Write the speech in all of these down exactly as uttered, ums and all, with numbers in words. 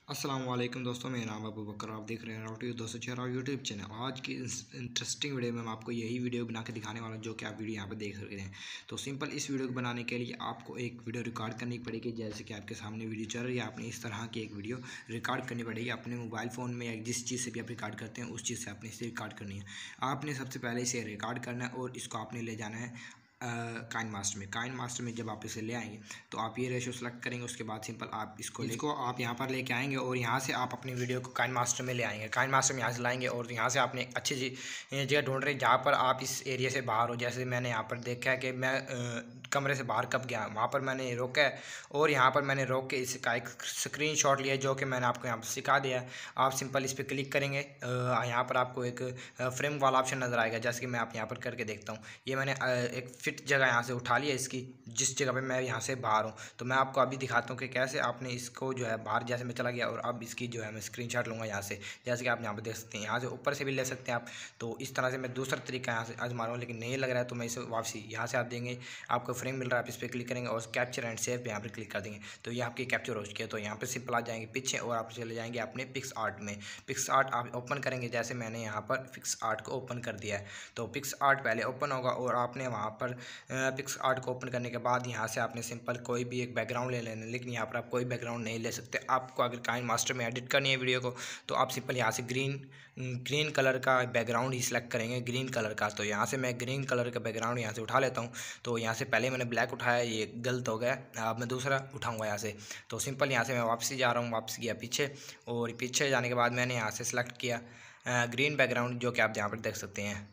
अस्सलाम वालेकुम दोस्तों, मेरा नाम अबू बकर। आप देख रहे हैं राउटी दोस्तों चेहरा यूट्यूब चैनल। आज की इस इंटरेस्टिंग वीडियो में मैं आपको यही वीडियो बना के दिखाने वाला हूं जो कि आप वीडियो यहाँ पे देख सकते हैं। तो सिंपल इस वीडियो को बनाने के लिए आपको एक वीडियो रिकॉर्ड करनी पड़ेगी। जैसे कि आपके सामने वीडियो चल रही है, आपने इस तरह की एक वीडियो रिकॉर्ड करनी पड़ेगी अपने मोबाइल फ़ोन में, या जिस चीज़ से भी आप रिकॉर्ड करते हैं उस चीज़ से आपने इसे रिकॉर्ड करनी है। आपने सबसे पहले इसे रिकॉर्ड करना है और इसको आपने ले जाना है काइन मास्टर में। काइन मास्टर में जब आप इसे ले आएंगे तो आप ये रेशो सेलेक्ट करेंगे। उसके बाद सिंपल आप इसको इसको आप यहाँ पर लेके आएंगे और यहाँ से आप अपनी वीडियो को काइन मास्टर में ले आएंगे। काइन मास्टर में यहाँ से लाएंगे और यहाँ से आपने अच्छी सी जगह ढूंढ रहे हैं जहाँ पर आप इस एरिया से बाहर हो। जैसे मैंने यहाँ पर देखा है कि मैं आ, कमरे से बाहर कब गया, वहाँ पर मैंने रोका है और यहाँ पर मैंने रोक के इसका एक स्क्रीनशॉट लिया जो कि मैंने आपको यहाँ पर सिखा दिया है। आप सिंपल इस पर क्लिक करेंगे, यहाँ पर आपको एक फ्रेम वाला ऑप्शन नज़र आएगा। जैसे कि मैं आप यहाँ पर करके देखता हूँ, ये मैंने एक फिट जगह यहाँ से उठा लिया इसकी, जिस जगह पे मैं यहाँ से बाहर हूँ। तो मैं आपको अभी दिखाता हूँ कि कैसे आपने इसको जो है बाहर, जैसे मैं चला गया और अब इसकी जो है मैं स्क्रीनशॉट लूँगा यहाँ से। जैसे कि आप यहाँ पे देख सकते हैं, यहाँ से ऊपर से भी ले सकते हैं आप। तो इस तरह से मैं दूसरा तरीका यहाँ से आजमा रहा हूँ, लेकिन नहीं लग रहा है तो मैं इसे वापसी यहाँ से आप देंगे, आपको फ्रेम मिल रहा है, आप इस पर क्लिक करेंगे और कैप्चर एंड सेव पे यहाँ पर क्लिक कर देंगे। तो ये आपकी कैप्चर हो चुकी है। तो यहाँ पर सिंपल आ जाएंगे पीछे और आप चले जाएंगे अपने पिक्स आर्ट में। पिक्स आर्ट आप ओपन करेंगे, जैसे मैंने यहाँ पर पिक्स आर्ट को ओपन कर दिया है। तो पिक्स आर्ट पहले ओपन होगा और आपने वहाँ पर पिक्स आर्ट को ओपन करने के बाद यहाँ से आपने सिंपल कोई भी एक बैकग्राउंड ले लेना। लेकिन यहाँ पर आप कोई बैकग्राउंड नहीं ले सकते। आपको अगर काइन मास्टर में एडिट करनी है वीडियो को तो आप सिंपल यहाँ से ग्रीन ग्रीन कलर का बैकग्राउंड ही सिलेक्ट करेंगे, ग्रीन कलर का। तो यहाँ से मैं ग्रीन कलर का बैकग्राउंड यहाँ से उठा लेता हूँ। तो यहाँ से पहले मैंने ब्लैक उठाया, ये गलत हो गया, अब मैं दूसरा उठाऊँगा यहाँ से। तो सिंपल यहाँ से मैं वापसी जा रहा हूँ, वापस गया पीछे और पीछे जाने के बाद मैंने यहाँ से सिलेक्ट किया ग्रीन बैकग्राउंड, जो कि आप यहाँ पर देख सकते हैं।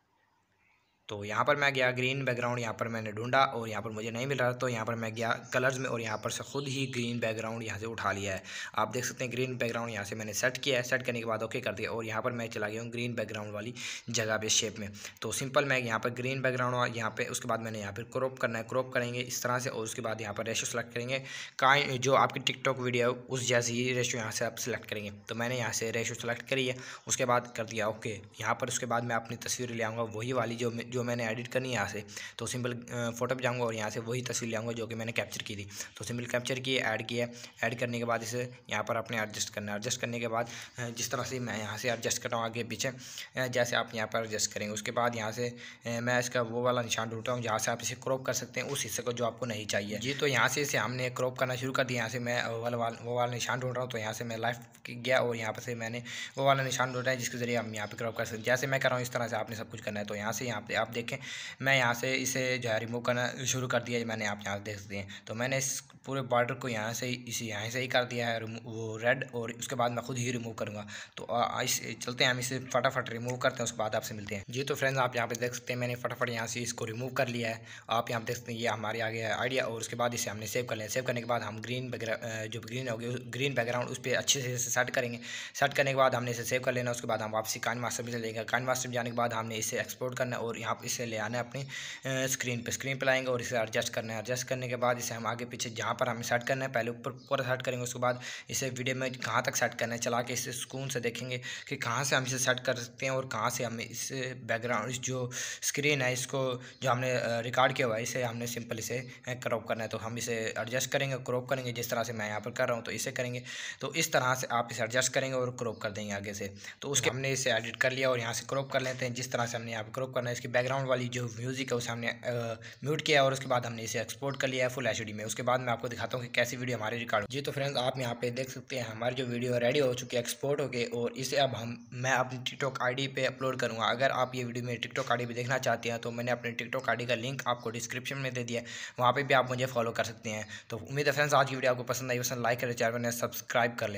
तो यहाँ पर मैं गया ग्रीन बैकग्राउंड, यहाँ पर मैंने ढूंढा और यहाँ पर मुझे नहीं मिल रहा। तो यहाँ पर मैं गया कलर्स में और यहाँ पर से खुद ही ग्रीन बैकग्राउंड यहाँ से उठा लिया है। आप देख सकते हैं ग्रीन बैकग्राउंड यहाँ से मैंने सेट किया है। सेट करने के बाद ओके कर दिया और यहाँ पर मैं चला गया हूँ ग्रीन बैकग्राउंड वाली जगह पे शेप में। तो सिंपल मैं यहाँ पर ग्रीन बैकग्राउंड यहाँ पे, उसके बाद मैंने यहाँ पर क्रॉप करना है, क्रॉप करेंगे इस तरह से और उसके बाद यहाँ पर रेशो सेलेक्ट करेंगे। काइन जो आपकी टिकटॉक वीडियो है उस जैसी ही रेशो यहाँ से आप सेलेक्ट करेंगे। तो मैंने यहाँ से रेशो सेलेक्ट करी है, उसके बाद कर दिया ओके यहाँ पर। उसके बाद मैं अपनी तस्वीर ले आऊँगा वही वाली जो जो मैंने एडिट करनी है यहाँ से। तो सिंपल फोटो पे जाऊँगा और यहाँ से वही तस्वीर ले आऊँगा जो कि मैंने कैप्चर की थी। तो सिंपल कैप्चर किए, ऐड किया, ऐड करने के बाद इसे यहाँ पर आपने एडजस्ट करना है। एडजस्ट करने के बाद जिस तरह से मैं यहाँ से एडजस्ट कर रहा हूँ आगे पीछे, जैसे आप यहाँ पर एडजस्ट करेंगे। उसके बाद यहाँ से मैं इसका वो वाला निशान ढूंढता हूँ जहाँ से आप इसे क्रॉप कर सकते हैं उस हिस्से को जो आपको नहीं चाहिए जी। तो यहाँ से इसे हमने क्रॉप करना शुरू कर दिया। यहाँ से मैं वो वाला वो वाला निशान ढूंढ रहा हूँ। तो यहाँ से मैं लेफ्ट गया और यहाँ पर से मैंने वो वाला निशान ढूंढा है जिसके ज़रिए हम यहाँ पर क्रॉप कर सकते हैं। जैसे मैं कर रहा हूँ इस तरह से आपने सब कुछ करना है। तो यहाँ से यहाँ पे आप देखें, मैं यहाँ से इसे जो है रिमूव करना शुरू कर दिया है मैंने, आप यहाँ देख सकते हैं। तो मैंने इस पूरे बॉर्डर को यहाँ से इसे यहाँ से ही कर दिया है वो रेड, और उसके बाद मैं खुद ही रिमूव करूँगा। तो इस चलते हैं हम इसे फटाफट रिमूव करते हैं, उसके बाद आपसे मिलते हैं जी। तो फ्रेंड्स आप यहाँ पे देख सकते हैं मैंने फटाफट यहाँ से इसको रिमूव कर लिया है। आप यहाँ देख सकते हैं ये हमारे आगे आइडिया, और उसके बाद इसे हमने सेव कर लिया। सेव करने के बाद हम ग्रीन जो ग्रीन हो गया ग्रीन बैकग्राउंड उस पर अच्छे से सेट करेंगे। सेट करने के बाद हमने इसे सेव कर लेना। उसके बाद हम वापसी काइन मास्टर में चले जाएंगे। काइन मास्टर में जाने के बाद हमने इसे एक्सपोर्ट करना है और यहाँ पर इसे ले आना है अपनी स्क्रीन पे। स्क्रीन पे लाएंगे और इसे एडजस्ट करना है। एडजस्ट करने के बाद इसे हम आगे पीछे जहाँ पर हमें सेट करना है पहले ऊपर पूरा सेट करेंगे। उसके बाद इसे वीडियो में कहाँ तक सेट करना है चला के इसे सुकून से देखेंगे कि कहाँ से हम इसे सेट कर सकते हैं और कहाँ से हमें इस बैकग्राउंड जो स्क्रीन है इसको जो हमने रिकॉर्ड किया हुआ है इसे हमने सिंपल इसे क्रॉप करना है। तो हम इसे एडजस्ट करेंगे, क्रॉप करेंगे जिस तरह से मैं यहाँ पर कर रहा हूँ। तो इसे करेंगे तो इस तरह से आप इसे एडजस्ट करेंगे और क्रॉप कर देंगे आगे से। तो उसके हमने इसे एडिट कर लिया और यहाँ से क्रॉप कर लेते हैं जिस तरह से हमने यहाँ पर क्रॉप करना है। इसकी बैकग्राउंड वाली जो म्यूज़िक है उसे हमने म्यूट किया और उसके बाद हमने इसे एक्सपोर्ट कर लिया है फुल एचडी में। उसके बाद मैं आपको दिखाता हूँ कि कैसी वीडियो हमारी रिकॉर्ड जी। तो फ्रेंड्स आप यहाँ पे देख सकते हैं हमारी जो वीडियो रेडी हो चुकी है एक्सपोर्ट होके, और इसे अब हम मैं अपनी टिकटॉक आईडी पे अपलोड करूँगा। अगर आप ये वीडियो मेरी टिकटॉक आईडी पे देखना चाहते हैं तो मैंने अपने टिकटॉक आईडी का लिंक आपको डिस्क्रिप्शन में दे दिया है, वहाँ पर भी आप मुझे फॉलो कर सकते हैं। तो उम्मीद है फ्रेंड्स आज की वीडियो आपको पसंद आई, पसंद लाइक करें, चैनल को सब्सक्राइब कर लें।